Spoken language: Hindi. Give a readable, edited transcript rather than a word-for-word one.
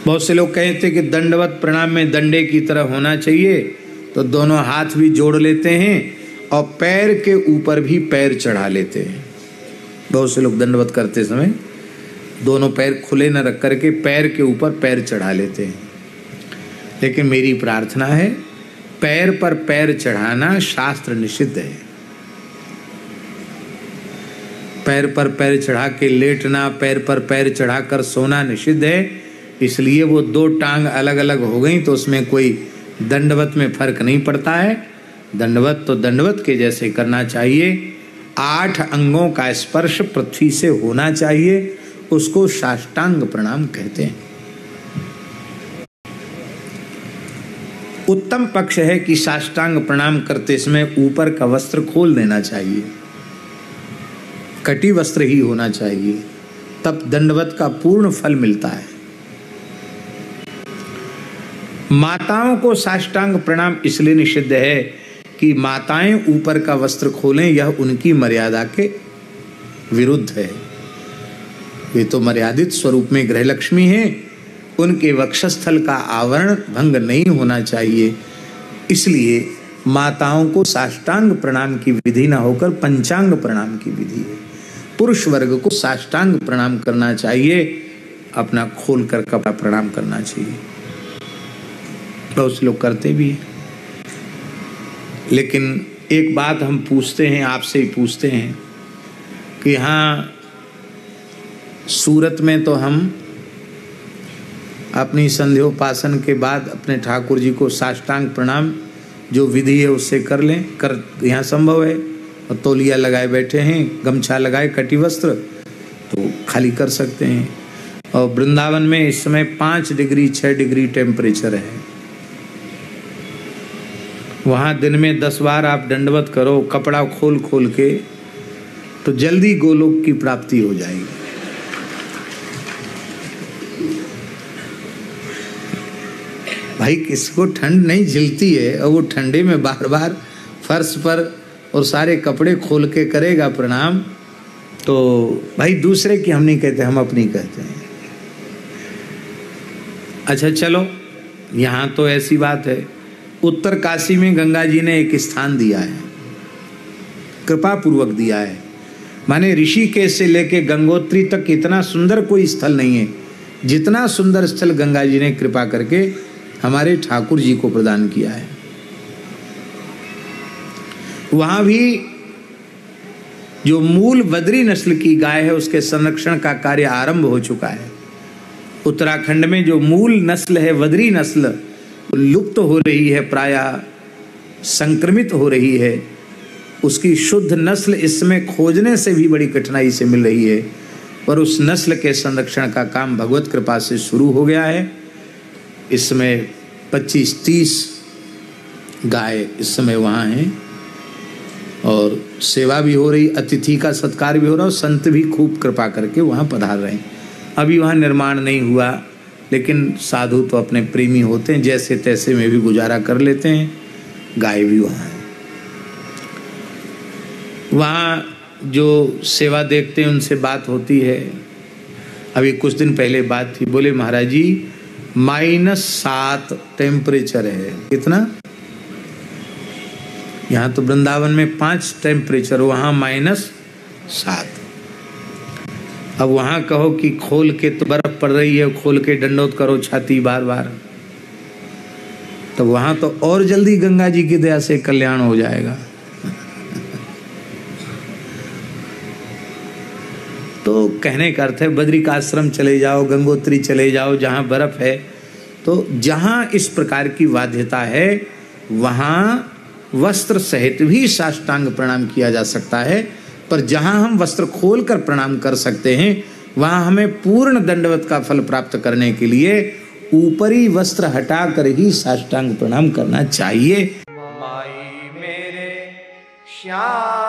बहुत से लोग कहते कि दंडवत प्रणाम में डंडे की तरह होना चाहिए, तो दोनों हाथ भी जोड़ लेते हैं और पैर के ऊपर भी पैर चढ़ा लेते हैं। बहुत से लोग दंडवत करते समय दोनों पैर खुले न रख करके पैर के ऊपर पैर चढ़ा लेते हैं। लेकिन मेरी प्रार्थना है, पैर पर पैर चढ़ाना शास्त्र निषिद्ध है। पैर पर पैर चढ़ा के लेटना, पैर पर पैर चढ़ाकर सोना निषिद्ध है। इसलिए वो दो टांग अलग अलग हो गई तो उसमें कोई दंडवत में फर्क नहीं पड़ता है। दंडवत तो दंडवत के जैसे करना चाहिए। 8 अंगों का स्पर्श पृथ्वी से होना चाहिए, उसको साष्टांग प्रणाम कहते हैं। उत्तम पक्ष है कि साष्टांग प्रणाम करते समय ऊपर का वस्त्र खोल देना चाहिए, कटी वस्त्र ही होना चाहिए, तब दंडवत का पूर्ण फल मिलता है। माताओं को साष्टांग प्रणाम इसलिए निषिद्ध है कि माताएं ऊपर का वस्त्र खोलें, यह उनकी मर्यादा के विरुद्ध है। वे तो मर्यादित स्वरूप में गृहलक्ष्मी हैं, उनके वक्षस्थल का आवरण भंग नहीं होना चाहिए। इसलिए माताओं को साष्टांग प्रणाम की विधि न होकर पंचांग प्रणाम की विधि है। पुरुष वर्ग को साष्टांग प्रणाम करना चाहिए, अपना खोल कर कपड़ा प्रणाम करना चाहिए। बहुत से लोग करते भी हैं। लेकिन एक बात हम पूछते हैं, आपसे ही पूछते हैं कि हाँ, सूरत में तो हम अपनी संध्योपासन के बाद अपने ठाकुर जी को साष्टांग प्रणाम जो विधि है उससे कर लें, कर यहाँ संभव है। और तौलिया लगाए बैठे हैं, गमछा लगाए, कटी वस्त्र, तो खाली कर सकते हैं। और वृंदावन में इस समय 5 डिग्री 6 डिग्री टेम्परेचर है। वहाँ दिन में 10 बार आप दंडवत करो कपड़ा खोल खोल के, तो जल्दी गोलोक की प्राप्ति हो जाएगी। भाई किसको ठंड नहीं झिलती है, और वो ठंडे में बार बार फर्श पर और सारे कपड़े खोल के करेगा प्रणाम, तो भाई दूसरे की हम नहीं कहते, हम अपनी कहते हैं। अच्छा चलो, यहाँ तो ऐसी बात है, उत्तर काशी में गंगा जी ने एक स्थान दिया है, कृपा पूर्वक दिया है। माने ऋषिकेश से लेके गंगोत्री तक इतना सुंदर कोई स्थल नहीं है जितना सुंदर स्थल गंगा जी ने कृपा करके हमारे ठाकुर जी को प्रदान किया है। वहां भी जो मूल बद्री नस्ल की गाय है उसके संरक्षण का कार्य आरंभ हो चुका है। उत्तराखंड में जो मूल नस्ल है बद्री नस्ल लुप्त हो रही है, प्रायः संक्रमित हो रही है। उसकी शुद्ध नस्ल इसमें खोजने से भी बड़ी कठिनाई से मिल रही है, पर उस नस्ल के संरक्षण का काम भगवत कृपा से शुरू हो गया है। इसमें 25-30 गाय इस समय वहाँ हैं और सेवा भी हो रही, अतिथि का सत्कार भी हो रहा और संत भी खूब कृपा करके वहाँ पधार रहे हैं। अभी वहाँ निर्माण नहीं हुआ, लेकिन साधु तो अपने प्रेमी होते हैं, जैसे तैसे में भी गुजारा कर लेते हैं। गाय भी वहाँ है। वहाँ जो सेवा देखते हैं उनसे बात होती है। अभी कुछ दिन पहले बात थी, बोले महाराज जी -7 टेम्परेचर है। कितना? यहाँ तो वृंदावन में 5 टेम्परेचर, वहाँ -7। अब वहाँ कहो कि खोल के तो बर्फ पड़ रही है, खोल के दंडोत करो छाती बार बार, तो वहाँ तो और जल्दी गंगा जी की दया से कल्याण हो जाएगा। तो कहने का अर्थ है बद्री का आश्रम चले जाओ, गंगोत्री चले जाओ, जहाँ बर्फ है। तो जहाँ इस प्रकार की बाध्यता है वहाँ वस्त्र सहित भी साष्टांग प्रणाम किया जा सकता है, पर जहाँ हम वस्त्र खोलकर प्रणाम कर सकते हैं वहाँ हमें पूर्ण दंडवत का फल प्राप्त करने के लिए ऊपरी वस्त्र हटाकर ही साष्टांग प्रणाम करना चाहिए। माई मेरे श्याम